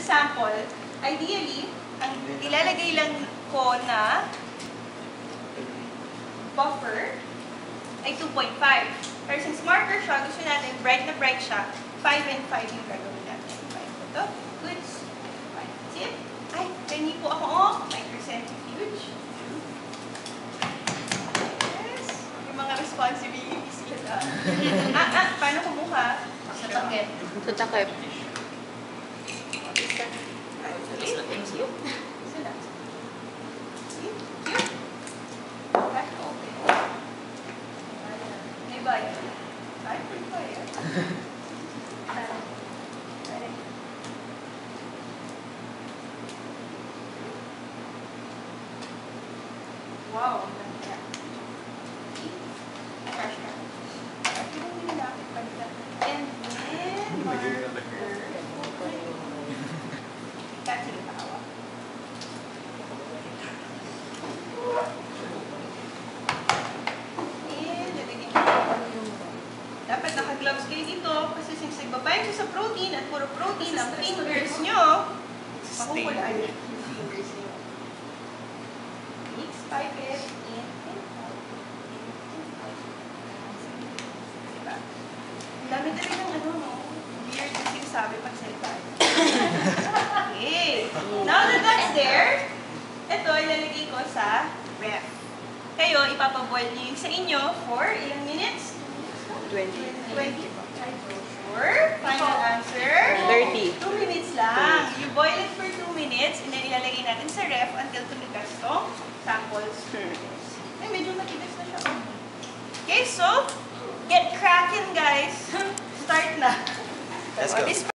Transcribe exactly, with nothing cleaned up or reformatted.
sample, ideally, ang ilalagay lang ko na buffer ay two point five. Pero since marker siya, gusto natin bright na bright siya, five and five yung gagawin natin. five po to. Goods. five. See it? Ay, penny po ako, oh. Microcentrifuge. Yes. Yung mga responsibilities nila. ah, ah, paano kumuha? Sa takip. Sa takip. Thank you. Isa lang. See? Cute. Back open. May bayad. Ay, may bayad. Wow, ang ganda. Crush ka. Ito yung nilapit pa nila. And then, marker. Kasi yung tawa. And, lalagyan ko. Dapat naka-gloves kayo dito kasi since nagbabayad siya sa protein at puro protein ang fingers nyo, makukulaan yung fingers nyo. Mix, pipe it, in, and out, in, and out. Diba? Ang dami talaga ng ano, no? Weird yung sinasabi pag cellphone. Okay. Now that that's there, ito ilalagay ko sa ref. Kayo, ipapaboil niyo yung sa inyo for ilang minutes? twenty. twenty. Sure. Final answer? thirty. two minutes lang. You boil it for two minutes and then ilalagay natin sa ref until tumigas tong samples. Ay, medyo matigas na siya. Okay, so, get cracking guys. Start na. Let's go.